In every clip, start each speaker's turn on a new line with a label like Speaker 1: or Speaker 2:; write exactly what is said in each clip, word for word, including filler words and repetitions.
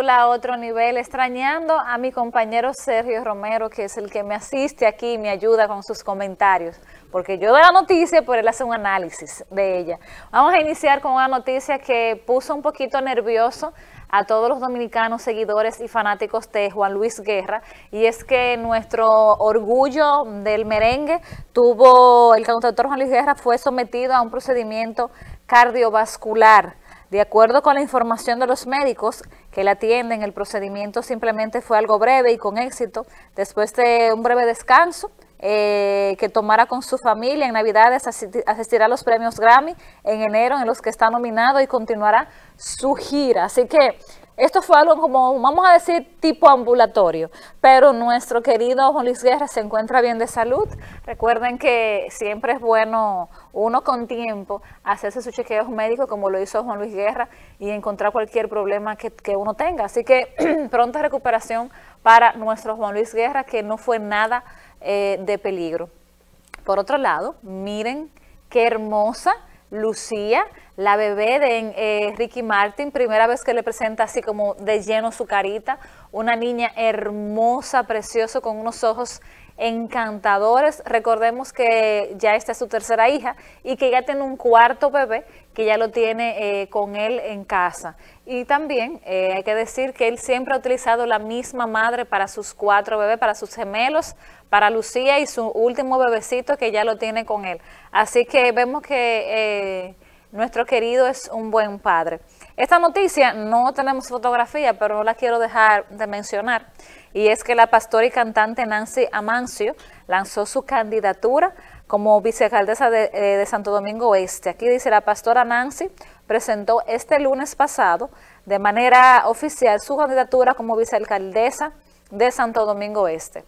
Speaker 1: farándula a otro nivel, extrañando a mi compañero Sergio Romero, que es el que me asiste aquí y me ayuda con sus comentarios, porque yo doy la noticia, pero él hace un análisis de ella. Vamos a iniciar con una noticia que puso un poquito nervioso a todos los dominicanos seguidores y fanáticos de Juan Luis Guerra, y es que nuestro orgullo del merengue tuvo, el cantautor Juan Luis Guerra fue sometido a un procedimiento cardiovascular. De acuerdo con la información de los médicos que le atienden, el procedimiento simplemente fue algo breve y con éxito. Después de un breve descanso eh, que tomará con su familia en Navidades, asistirá a los premios Grammy en enero, en los que está nominado, y continuará su gira. Así que esto fue algo como, vamos a decir, tipo ambulatorio, pero nuestro querido Juan Luis Guerra se encuentra bien de salud. Recuerden que siempre es bueno uno con tiempo hacerse sus chequeos médicos, como lo hizo Juan Luis Guerra, y encontrar cualquier problema que, que uno tenga. Así que pronta recuperación para nuestro Juan Luis Guerra, que no fue nada eh, de peligro. Por otro lado, miren qué hermosa Lucía, la bebé de eh, Ricky Martin, primera vez que le presenta así como de lleno su carita, una niña hermosa, preciosa, con unos ojos encantadores. Recordemos que ya esta es su tercera hija y que ya tiene un cuarto bebé que ya lo tiene eh, con él en casa. Y también eh, hay que decir que él siempre ha utilizado la misma madre para sus cuatro bebés, para sus gemelos, para Lucía y su último bebecito que ya lo tiene con él. Así que vemos que eh, nuestro querido es un buen padre. Esta noticia no tenemos fotografía, pero no la quiero dejar de mencionar, y es que la pastora y cantante Nancy Amancio lanzó su candidatura como vicealcaldesa de, eh, de Santo Domingo Este. Aquí dice: la pastora Nancy presentó este lunes pasado de manera oficial su candidatura como vicealcaldesa de Santo Domingo Este.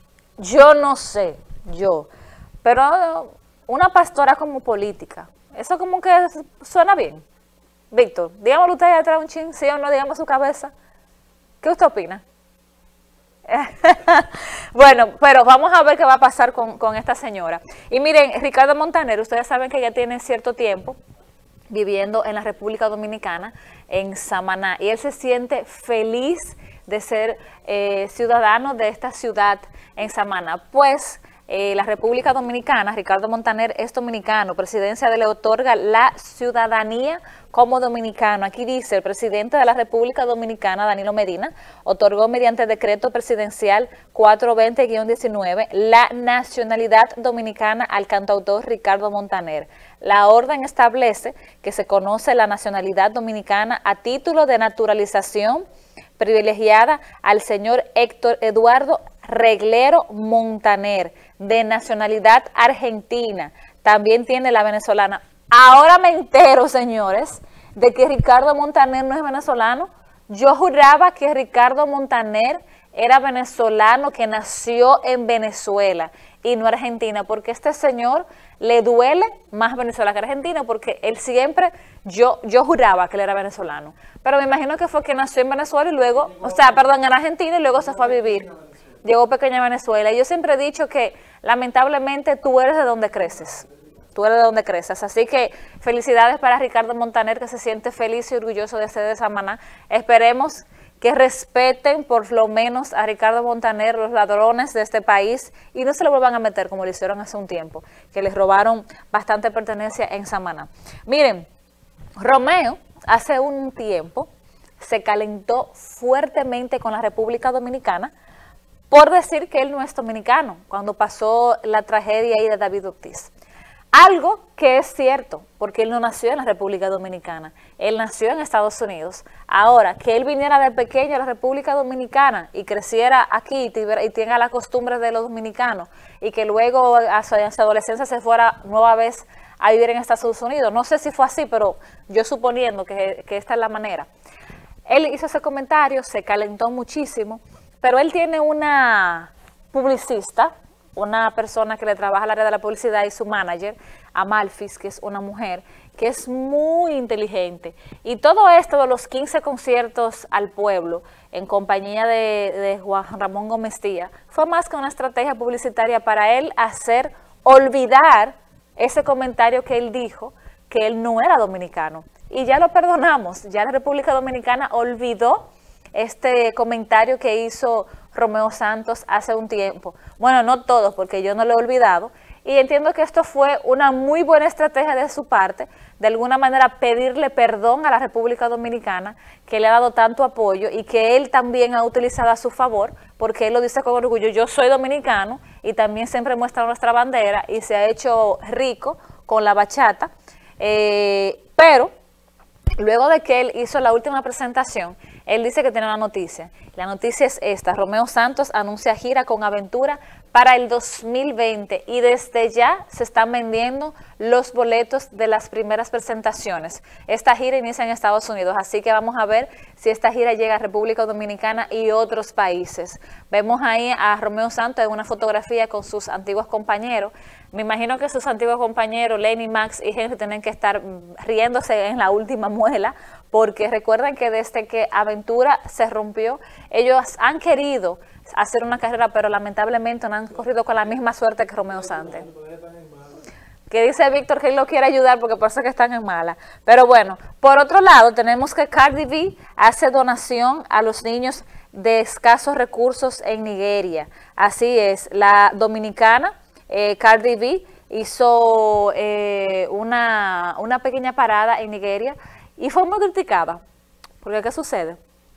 Speaker 1: Yo no sé, yo, pero una pastora como política, eso como que suena bien. Víctor, dígamelo usted atrás un chin, sí o no, digamos su cabeza. ¿Qué usted opina? Bueno, pero vamos a ver qué va a pasar con, con esta señora. Y miren, Ricardo Montaner, ustedes saben que ya tiene cierto tiempo viviendo en la República Dominicana, en Samaná, y él se siente feliz de ser eh, ciudadano de esta ciudad en Samaná, pues eh, la República Dominicana, Ricardo Montaner es dominicano, presidencia le otorga la ciudadanía como dominicano. Aquí dice: el presidente de la República Dominicana, Danilo Medina, otorgó mediante decreto presidencial cuatrocientos veinte guion diecinueve la nacionalidad dominicana al cantautor Ricardo Montaner. La orden establece que se conoce la nacionalidad dominicana a título de naturalización privilegiada al señor Héctor Eduardo Reglero Montaner, de nacionalidad argentina. También tiene la venezolana. Ahora me entero, señores, de que Ricardo Montaner no es venezolano. Yo juraba que Ricardo Montaner era venezolano, que nació en Venezuela y no Argentina, porque este señor le duele más Venezuela que Argentina, porque él siempre, yo, yo juraba que él era venezolano, pero me imagino que fue que nació en Venezuela y luego, o sea, perdón, en Argentina, y luego se fue a vivir, llegó pequeña a Venezuela. Y yo siempre he dicho que lamentablemente tú eres de donde creces, tú eres de donde creces, así que felicidades para Ricardo Montaner, que se siente feliz y orgulloso de ser de Samaná. Esperemos que respeten por lo menos a Ricardo Montaner, los ladrones de este país, y no se lo vuelvan a meter como lo hicieron hace un tiempo, que les robaron bastante pertenencia en Samaná. Miren, Romeo hace un tiempo se calentó fuertemente con la República Dominicana por decir que él no es dominicano, cuando pasó la tragedia ahí de David Ortiz. Algo que es cierto, porque él no nació en la República Dominicana, él nació en Estados Unidos. Ahora, que él viniera de pequeño a la República Dominicana y creciera aquí y tenga la costumbre de los dominicanos, y que luego a su, a su adolescencia se fuera nueva vez a vivir en Estados Unidos. No sé si fue así, pero yo suponiendo que, que esta es la manera. Él hizo ese comentario, se calentó muchísimo, pero él tiene una publicista, una persona que le trabaja al área de la publicidad, y su manager, Amalfis, que es una mujer, que es muy inteligente. Y todo esto de los quince conciertos al pueblo, en compañía de, de Juan Ramón Gómez Díaz, fue más que una estrategia publicitaria para él hacer olvidar ese comentario que él dijo, que él no era dominicano. Y ya lo perdonamos, ya la República Dominicana olvidó este comentario que hizo Romeo Santos hace un tiempo. Bueno, no todos, porque yo no lo he olvidado. Y entiendo que esto fue una muy buena estrategia de su parte, de alguna manera pedirle perdón a la República Dominicana, que le ha dado tanto apoyo y que él también ha utilizado a su favor, porque él lo dice con orgullo, yo soy dominicano y también siempre muestra nuestra bandera y se ha hecho rico con la bachata, eh, pero luego de que él hizo la última presentación, él dice que tiene una noticia. La noticia es esta: Romeo Santos anuncia gira con Aventura para el dos mil veinte y desde ya se están vendiendo los boletos de las primeras presentaciones. Esta gira inicia en Estados Unidos, así que vamos a ver si esta gira llega a República Dominicana y otros países. Vemos ahí a Romeo Santos en una fotografía con sus antiguos compañeros. Me imagino que sus antiguos compañeros, Lenny, Max y Henry, tienen que estar riéndose en la última muela, porque recuerden que desde que Aventura se rompió, ellos han querido hacer una carrera, pero lamentablemente no han corrido con la misma suerte que Romeo Santos. Que dice Víctor que él lo quiere ayudar porque parece que están en mala. Pero bueno, por otro lado, tenemos que Cardi B hace donación a los niños de escasos recursos en Nigeria. Así es, la dominicana eh, Cardi B hizo eh, una, una pequeña parada en Nigeria y fue muy criticada. Porque ¿qué sucede?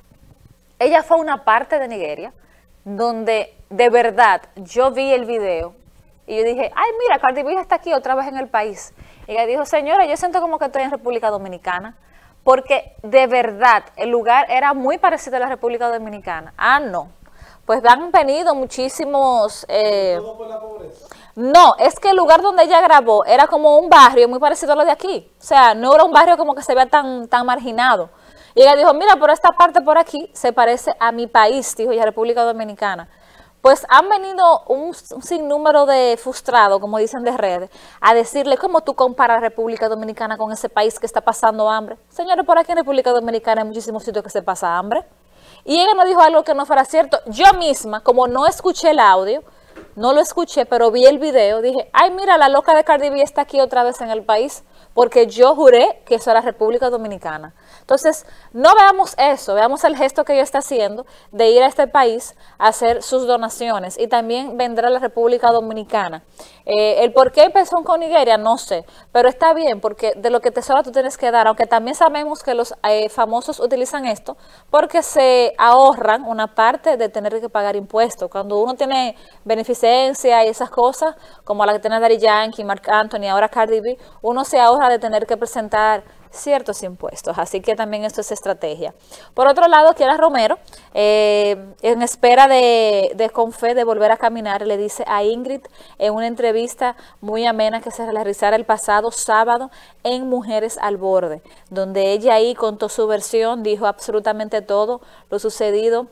Speaker 1: Ella fue a una parte de Nigeria donde de verdad yo vi el video y yo dije, ay mira, Cardi B está aquí otra vez en el país. Y ella dijo, señora, yo siento como que estoy en República Dominicana, porque de verdad el lugar era muy parecido a la República Dominicana. Ah, no, pues han venido muchísimos... Eh, ¿Todo por la pobreza? No, es que el lugar donde ella grabó era como un barrio muy parecido a lo de aquí. O sea, no era un barrio como que se vea tan, tan marginado. Y ella dijo, mira, por esta parte por aquí se parece a mi país, dijo ella, República Dominicana. Pues han venido un, un sinnúmero de frustrados, como dicen de redes, a decirle, ¿cómo tú comparas República Dominicana con ese país que está pasando hambre? Señores, por aquí en República Dominicana hay muchísimos sitios que se pasa hambre. Y ella no dijo algo que no fuera cierto. Yo misma, como no escuché el audio, no lo escuché, pero vi el video, dije, ay, mira, la loca de Cardi B está aquí otra vez en el país, porque yo juré que eso era República Dominicana. Entonces, no veamos eso, veamos el gesto que ella está haciendo de ir a este país a hacer sus donaciones y también vendrá a la República Dominicana. Eh, el por qué empezó con Nigeria, no sé, pero está bien, porque de lo que te sobra tú tienes que dar, aunque también sabemos que los eh, famosos utilizan esto porque se ahorran una parte de tener que pagar impuestos. Cuando uno tiene beneficencia y esas cosas, como la que tiene Daddy Yankee, Marc Anthony, ahora Cardi B, uno se ahorra de tener que presentar ciertos impuestos, así que también esto es estrategia. Por otro lado, Kiara Romero, eh, en espera de, de con fe de volver a caminar, le dice a Ingrid en una entrevista muy amena que se realizara el pasado sábado en Mujeres al Borde, donde ella ahí contó su versión, dijo absolutamente todo lo sucedido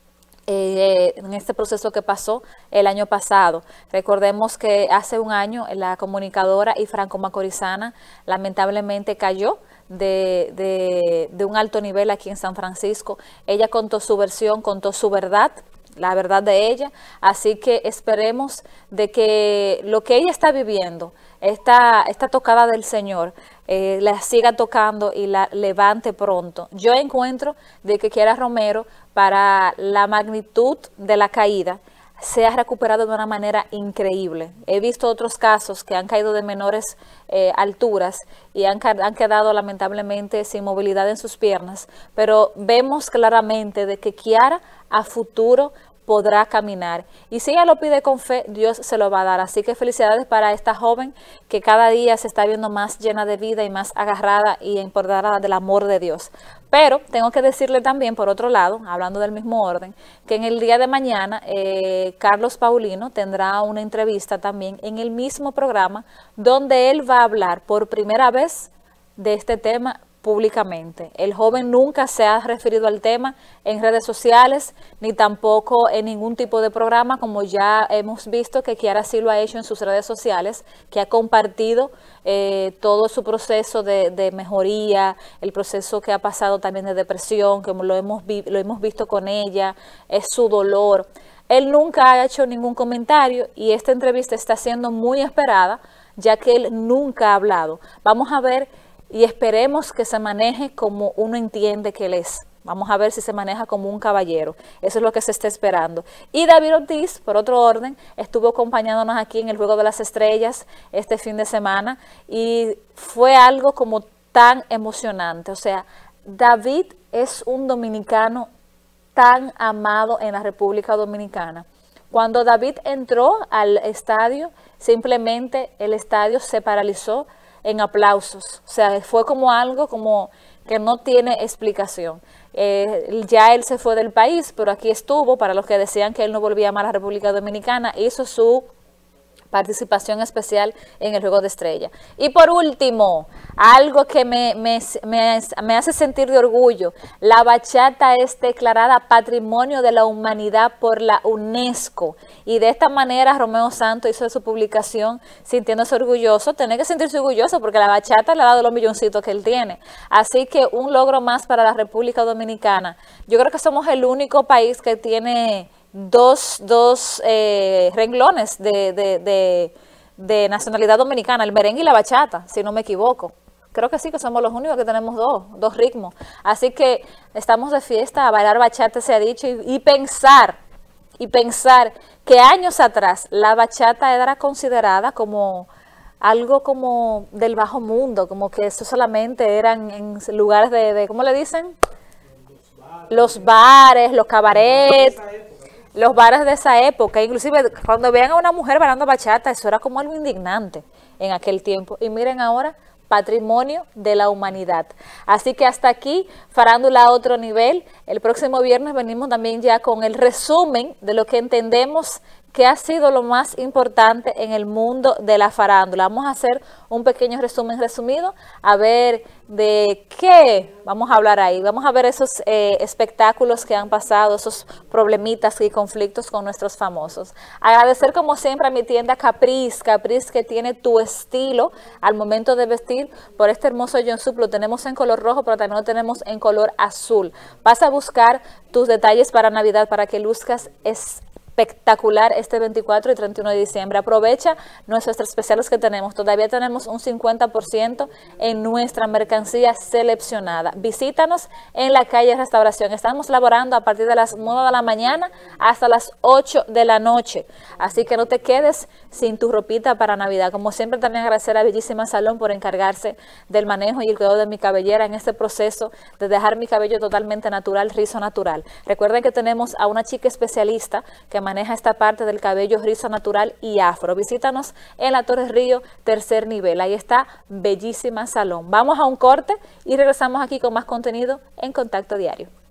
Speaker 1: Eh, en este proceso que pasó el año pasado. Recordemos que hace un año la comunicadora y franco-macorizana lamentablemente cayó de, de, de un alto nivel aquí en San Francisco. Ella contó su versión, contó su verdad, la verdad de ella, así que esperemos de que lo que ella está viviendo, esta, esta tocada del Señor, eh, la siga tocando y la levante pronto. Yo encuentro de que Kiara Romero, para la magnitud de la caída, se ha recuperado de una manera increíble. He visto otros casos que han caído de menores eh, alturas y han, han quedado lamentablemente sin movilidad en sus piernas, pero vemos claramente de que Kiara a futuro podrá caminar, y si ella lo pide con fe, Dios se lo va a dar. Así que felicidades para esta joven que cada día se está viendo más llena de vida y más agarrada y empoderada del amor de Dios. Pero tengo que decirle también, por otro lado, hablando del mismo orden, que en el día de mañana eh, Carlos Paulino tendrá una entrevista también en el mismo programa, donde él va a hablar por primera vez de este tema públicamente. El joven nunca se ha referido al tema en redes sociales, ni tampoco en ningún tipo de programa, como ya hemos visto que Kiara sí lo ha hecho en sus redes sociales, que ha compartido eh, todo su proceso de, de mejoría, el proceso que ha pasado también de depresión, que lo hemos, vi, lo hemos visto con ella, es su dolor. Él nunca ha hecho ningún comentario y esta entrevista está siendo muy esperada, ya que él nunca ha hablado. Vamos a ver y esperemos que se maneje como uno entiende que él es, Vamos a ver si se maneja como un caballero. Eso es lo que se está esperando. Y David Ortiz, por otro orden, estuvo acompañándonos aquí en el Juego de las Estrellas este fin de semana y fue algo como tan emocionante. O sea, David es un dominicano tan amado en la República Dominicana. Cuando David entró al estadio, simplemente el estadio se paralizó en aplausos. O sea, fue como algo como que no tiene explicación. Eh, ya él se fue del país, pero aquí estuvo. Para los que decían que él no volvía más a la República Dominicana, hizo su participación especial en el Juego de Estrella. Y por último, algo que me, me, me, me hace sentir de orgullo, la bachata es declarada Patrimonio de la Humanidad por la UNESCO, y de esta manera Romeo Santos hizo su publicación sintiéndose orgulloso. Tiene que sentirse orgulloso porque la bachata le ha dado los milloncitos que él tiene, así que un logro más para la República Dominicana. Yo creo que somos el único país que tiene dos, dos eh, renglones de, de, de, de nacionalidad dominicana, el merengue y la bachata, si no me equivoco. Creo que sí, que somos los únicos que tenemos dos, dos ritmos. Así que estamos de fiesta, a bailar bachata se ha dicho, y, y pensar, y pensar que años atrás la bachata era considerada como algo como del bajo mundo, como que eso solamente eran en lugares de, de ¿cómo le dicen? Los bares, los cabarets. Los bares de esa época, inclusive cuando vean a una mujer bailando bachata, eso era como algo indignante en aquel tiempo. Y miren ahora, Patrimonio de la Humanidad. Así que hasta aquí, Farándula a otro nivel. El próximo viernes venimos también ya con el resumen de lo que entendemos que ha sido lo más importante en el mundo de la farándula. Vamos a hacer un pequeño resumen resumido, a ver de qué vamos a hablar ahí. Vamos a ver esos eh, espectáculos que han pasado, esos problemitas y conflictos con nuestros famosos. Agradecer como siempre a mi tienda Caprice, Caprice que tiene tu estilo al momento de vestir. Por este hermoso jumpsuit lo tenemos en color rojo, pero también lo tenemos en color azul. Vas a buscar tus detalles para Navidad para que luzcas es espectacular este veinticuatro y treinta y uno de diciembre. Aprovecha nuestros especiales que tenemos. Todavía tenemos un cincuenta por ciento en nuestra mercancía seleccionada. Visítanos en la calle Restauración. Estamos laborando a partir de las nueve de la mañana hasta las ocho de la noche. Así que no te quedes sin tu ropita para Navidad. Como siempre, también agradecer a Bellísima Salón por encargarse del manejo y el cuidado de mi cabellera en este proceso de dejar mi cabello totalmente natural, rizo natural. Recuerden que tenemos a una chica especialista que maneja esta parte del cabello rizo natural y afro. Visítanos en la Torre Río, tercer nivel. Ahí está Bellísima Salón. Vamos a un corte y regresamos aquí con más contenido en Contacto Diario.